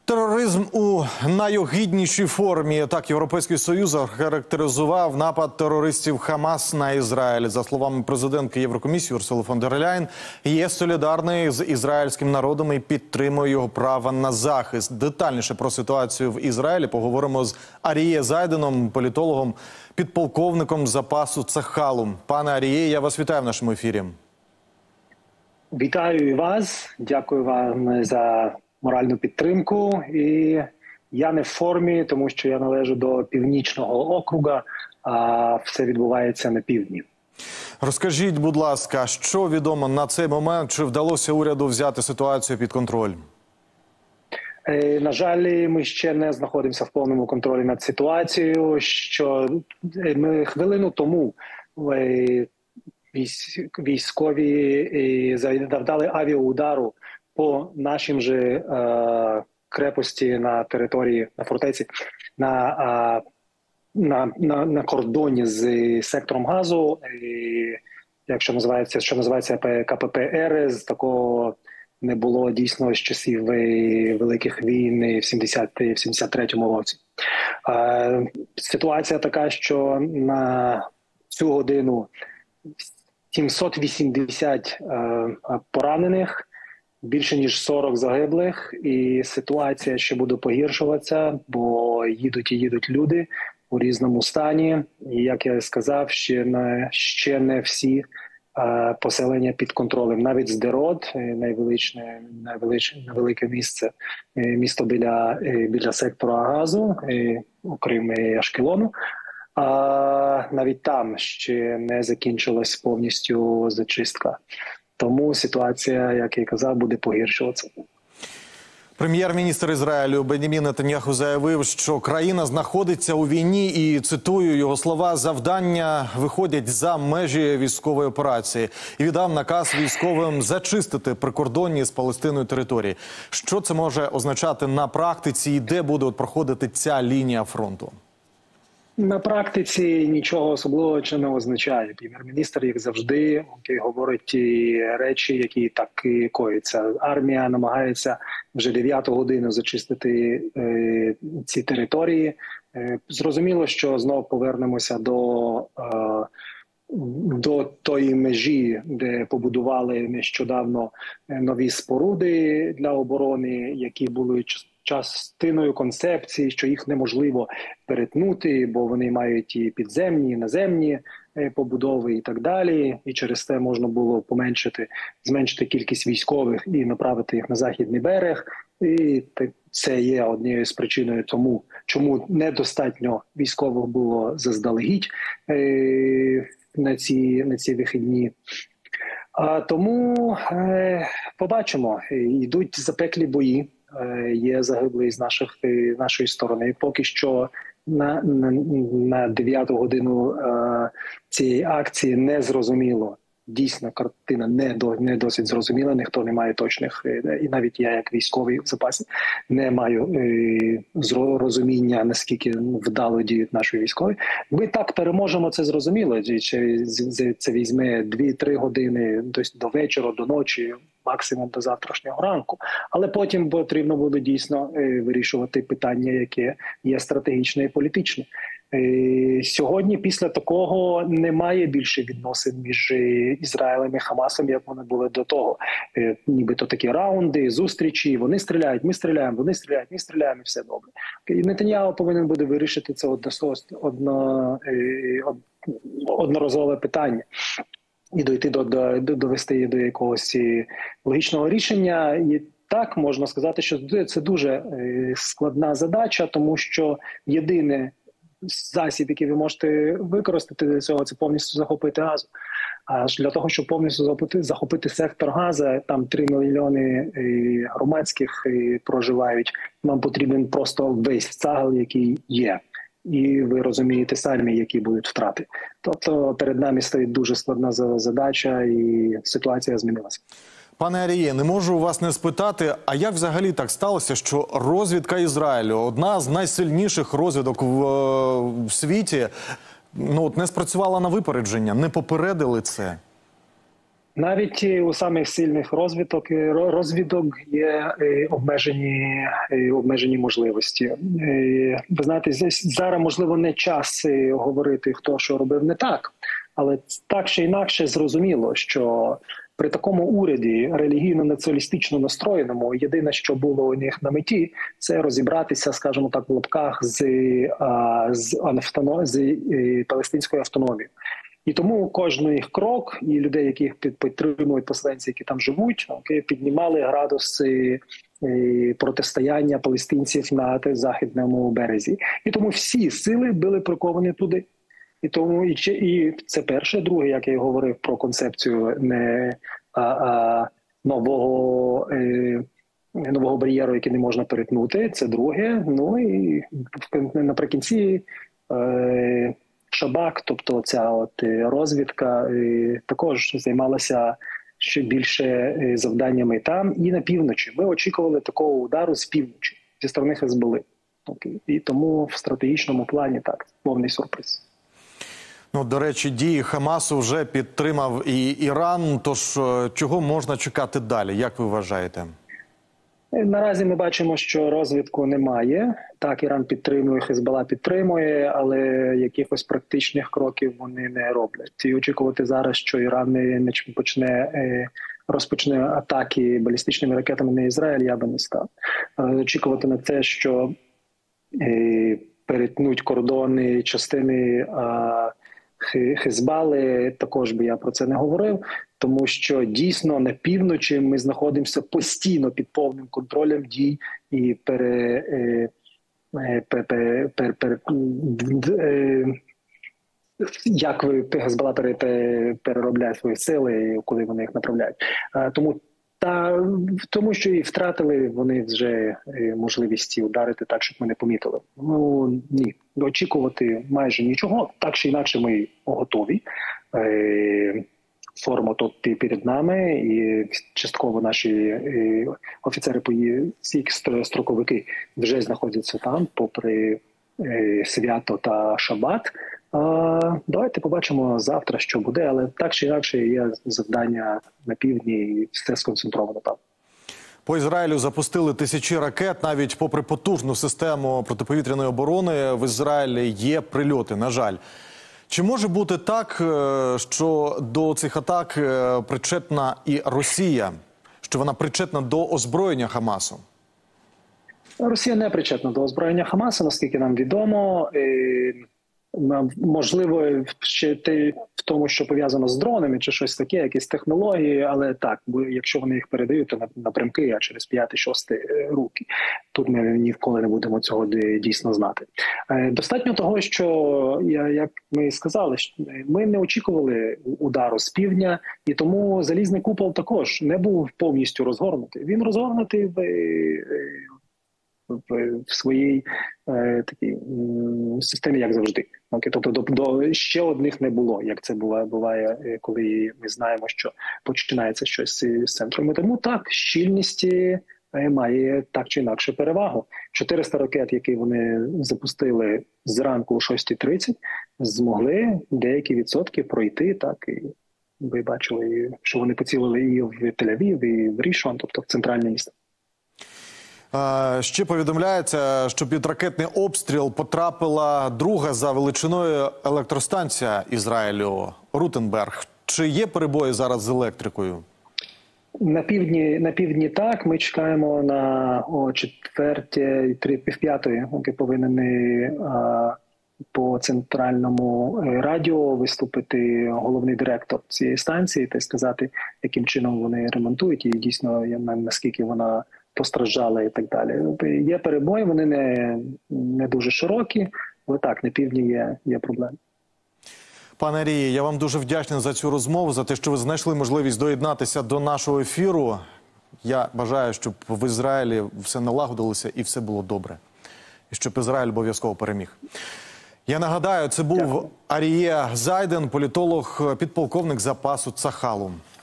Тероризм у найогиднішій формі. Так Європейський Союз охарактеризував напад терористів Хамас на Ізраїль. За словами президентки Єврокомісії Урсули фон дер Ляєн, є солідарний з ізраїльським народом і підтримує його право на захист. Детальніше про ситуацію в Ізраїлі поговоримо з Аріє Зайденом, політологом, підполковником запасу Цахалу. Пане Аріє, я вас вітаю в нашому ефірі. Вітаю і вас. Дякую вам за моральну підтримку. І я не в формі, тому що я належу до Північного округа, а все відбувається на півдні. Розкажіть, будь ласка, що відомо на цей момент? Чи вдалося уряду взяти ситуацію під контроль? На жаль, ми ще не знаходимося в повному контролі над ситуацією, що ми хвилину тому військові завдали авіаудару по нашим же крепості на території, на фортеці, на кордоні з сектором Газу, що називається КПП Ерез. Такого не було дійсно з часів Великих війн в 73-му році. Ситуація така, що на цю годину 780 поранених, більше ніж 40 загиблих, і ситуація ще буде погіршуватися, бо їдуть люди у різному стані. І, як я сказав, ще не всі поселення під контролем. Навіть Сдерот, невелике місто біля сектора Газу, окрім Ашкелону, навіть там ще не закінчилась повністю зачистка. Тому ситуація, як я казав, буде погіршуватися. Прем'єр-міністр Ізраїлю Бен'ямін Нетаньяху заявив, що країна знаходиться у війні і, цитую його слова, завдання виходять за межі військової операції. І віддав наказ військовим зачистити прикордонні з Палестиною території. Що це може означати на практиці і де буде проходити ця лінія фронту? На практиці нічого особливого чи не означає. Прем'єр-міністр, як завжди, говорить ті речі, які так і коїться. Армія намагається вже 9-ту годину зачистити ці території. Зрозуміло, що знову повернемося до тої межі, де побудували нещодавно нові споруди для оборони, які були частиною концепції, що їх неможливо перетнути, бо вони мають і підземні, і наземні побудови і так далі. І через це можна було зменшити кількість військових і направити їх на Західний берег. І це є однією з причиною тому, чому недостатньо військових було заздалегідь на ці вихідні. Тому побачимо, йдуть запеклі бої. Є загиблі з нашої сторони. Поки що на 9-ту годину цієї акції не зрозуміло. Дійсно, картина не досить зрозуміла, ніхто не має точних, і навіть я, як військовий в запасі, не маю розуміння, наскільки вдало діють наші військові. Ми так переможемо, це зрозуміло, це візьме 2-3 години до вечора, до ночі, максимум до завтрашнього ранку. Але потім потрібно буде дійсно вирішувати питання, яке є стратегічне і політичне. Сьогодні після такого немає більше відносин між Ізраїлем і Хамасом, як вони були до того. Нібито такі раунди, зустрічі, вони стріляють, ми стріляємо, вони стріляють, ми стріляємо, і все добре. І Нетаньяху повинен буде вирішити це одноразове питання і довести до якогось логічного рішення. І так, можна сказати, що це дуже складна задача, тому що єдине засіб, який ви можете використати для цього, це повністю захопити Газу. А для того, щоб повністю захопити сектор Газа, там 3 мільйони громадських проживають, нам потрібен просто весь цегел, який є. І ви розумієте самі, які будуть втрати. Тобто перед нами стоїть дуже складна задача, і ситуація змінилася. Пане Аріє, не можу вас не спитати, а як взагалі так сталося, що розвідка Ізраїлю, одна з найсильніших розвідок в світі, не спрацювала на випередження, не попередили це? Навіть у самих сильних розвідок є обмежені можливості. Ви знаєте, зараз, можливо, не час говорити, хто що робив не так, але так чи інакше зрозуміло, що при такому уряді релігійно-націоналістично настроєному єдине, що було у них на меті, це розібратися, скажімо так, в лапках з палестинською автономією. І тому кожен їх крок, і людей, яких підтримують поселенці, які там живуть, піднімали градуси протистояння палестинців на західному березі. І тому всі сили були приковані туди. І тому і це перше. Друге, як я і говорив про концепцію нового бар'єру, який не можна перетнути. Це друге. Ну і наприкінці Шабак, тобто ця розвідка, також займалася ще більше завданнями там і на півночі. Ми очікували такого удару з півночі, зі сторони Хезболи. І тому в стратегічному плані так, повний сюрприз. Ну, до речі, дії Хамасу вже підтримав і Іран, тож чого можна чекати далі, як ви вважаєте? Наразі ми бачимо, що розвідку немає. Так, Іран підтримує, Хезбола підтримує, але якихось практичних кроків вони не роблять. І очікувати зараз, що Іран не розпочне атаки балістичними ракетами на Ізраїль, я би не став. Очікувати на те, що перетнуть кордони частини Хезболи, також би я про це не говорив, тому що дійсно на півночі ми знаходимося постійно під повним контролем дій і як Хезбола переробляє свої сили, коли вони їх направляють. Тому що і втратили вони вже можливість ударити так, щоб ми не помітили. Ну, ні. Очікувати майже нічого. Так чи інакше ми готові. Форма тут перед нами, і частково наші офіцери, всі строковики вже знаходяться там, попри свято та шабат. Давайте побачимо завтра, що буде, але так чи інакше є завдання на півдні і все сконцентровано там. По Ізраїлю запустили тисячі ракет, навіть попри потужну систему протиповітряної оборони в Ізраїлі є прильоти, на жаль. Чи може бути так, що до цих атак причетна і Росія, що вона причетна до озброєння Хамасу? Росія не причетна до озброєння Хамасу, наскільки нам відомо. Можливо, ще в тому, що пов'язано з дронами чи щось таке, якісь технології, але так, якщо вони їх передають, то напрямки, а через 5-6 руки. Тут ми ніколи не будемо цього дійсно знати. Достатньо того, що, як ми сказали, ми не очікували удару з півдня, і тому залізний купол також не був повністю розгорнутий. Він розгорнутий в своїй такій системі, як завжди. Тобто до ще одних не було, як це буває, коли ми знаємо, що починається щось з центру. Тому так, щільність має так чи інакше перевагу. 400 ракет, які вони запустили зранку о 6:30, змогли деякі відсотки пройти, так, і ви бачили, що вони поцілили і в Тель-Авів, і в Рішон, тобто в центральне місто. Ще повідомляється, що під ракетний обстріл потрапила друга за величиною електростанція Ізраїлю – Рутенберг. Чи є перебої зараз з електрикою? На півдні так. Ми чекаємо о 4:30, поки повинен по центральному радіо виступити головний директор цієї станції та сказати, яким чином вони ремонтують і дійсно наскільки вона постраждала і так далі. Є перебої, вони не дуже широкі, але так, на півдні є проблеми. Пане Аріє, я вам дуже вдячний за цю розмову, за те, що ви знайшли можливість доєднатися до нашого ефіру. Я бажаю, щоб в Ізраїлі все налагодилося і все було добре. І щоб Ізраїль обов'язково переміг. Я нагадаю, це був Аріє Зайден, політолог, підполковник запасу Цахалу.